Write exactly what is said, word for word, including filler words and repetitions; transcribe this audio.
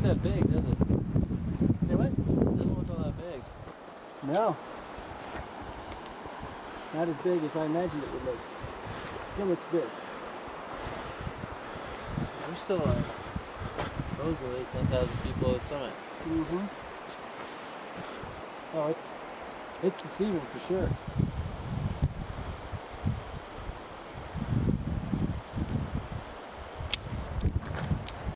that big, does it? Say what? It doesn't look all that big. No. Not as big as I imagined it would look. Still looks big. We're still like, supposedly ten thousand feet below the summit. Mm-hmm. Oh, it's, it's deceiving for sure.